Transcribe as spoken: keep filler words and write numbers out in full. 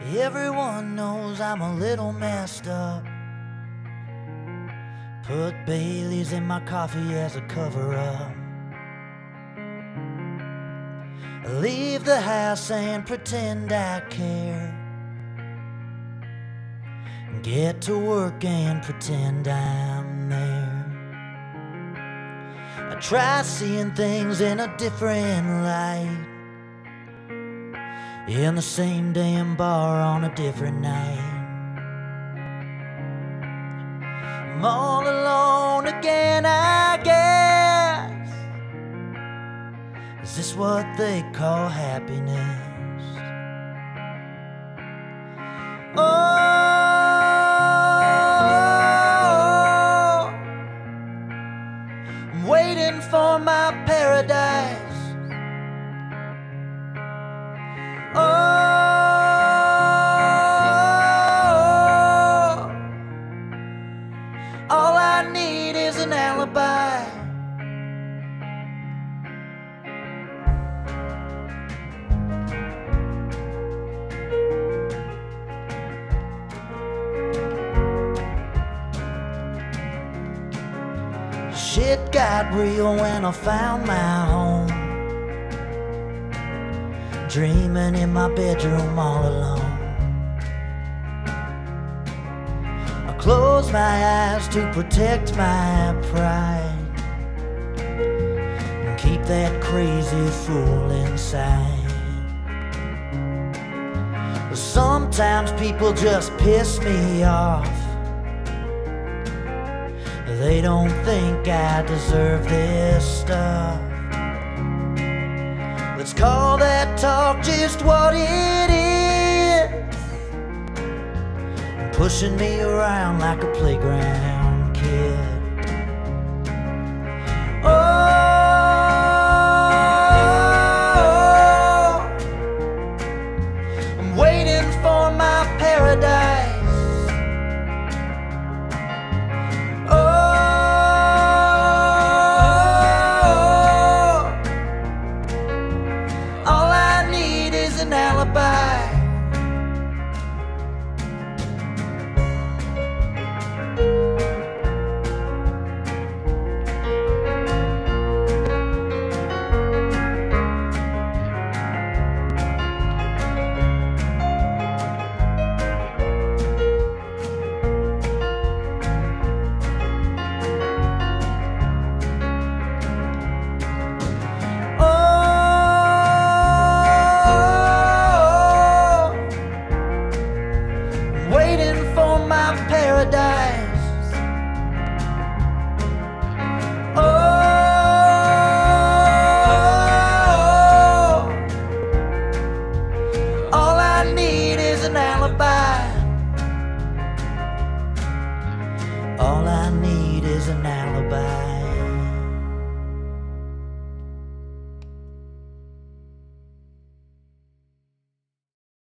Everyone knows I'm a little messed up. Put Baileys in my coffee as a cover-up. Leave the house and pretend I care. Get to work and pretend I'm there. I try seeing things in a different light. In the same damn bar on a different night. I'm all alone again, I guess. Is this what they call happiness? Oh, I'm waiting for my paradise. Oh, all I need is an alibi. Shit got real when I found my home. Dreaming in my bedroom all alone. I close my eyes to protect my pride and keep that crazy fool inside. Sometimes people just piss me off. They don't think I deserve this stuff. Let's call that talk just what it is. Pushing me around like a playground kid. Oh, I'm waiting for my paradise. An alibi. Paradise. Oh, all I need is an alibi. All I need is an alibi.